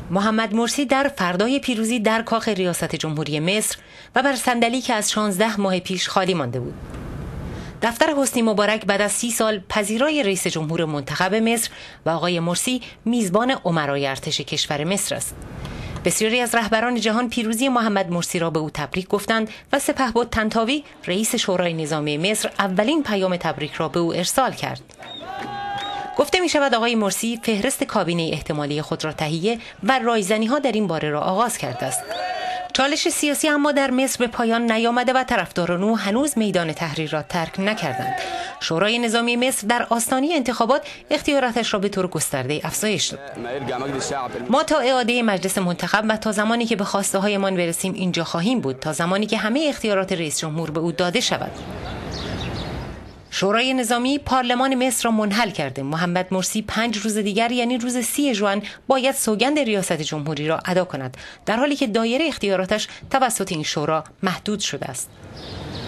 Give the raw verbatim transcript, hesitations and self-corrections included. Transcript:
محمد مرسی در فردای پیروزی در کاخ ریاست جمهوری مصر و بر صندلی که از شانزده ماه پیش خالی مانده بود. دفتر حسنی مبارک بعد از سی سال پذیرای رئیس جمهور منتخب مصر و آقای مرسی میزبان امرای ارتش کشور مصر است. بسیاری از رهبران جهان پیروزی محمد مرسی را به او تبریک گفتند و سپهبد طنطاوی رئیس شورای نظامی مصر اولین پیام تبریک را به او ارسال کرد. گفته می شود آقای مرسی فهرست کابینه احتمالی خود را تهیه و رایزنی ها در این باره را آغاز کرده است. چالش سیاسی اما در مصر به پایان نیامده و طرفداران او هنوز میدان تحریر را ترک نکردند. شورای نظامی مصر در آستانه انتخابات اختیاراتش را به طور گسترده افزایش داد. ما تا اعاده مجلس منتخب و تا زمانی که به خواسته هایمان برسیم اینجا خواهیم بود، تا زمانی که همه اختیارات رئیس جمهور به او داده شود. شورای نظامی پارلمان مصر را منحل کرده. محمد مرسی پنج روز دیگر یعنی روز سی ژوئن باید سوگند ریاست جمهوری را ادا کند، در حالی که دایره اختیاراتش توسط این شورا محدود شده است.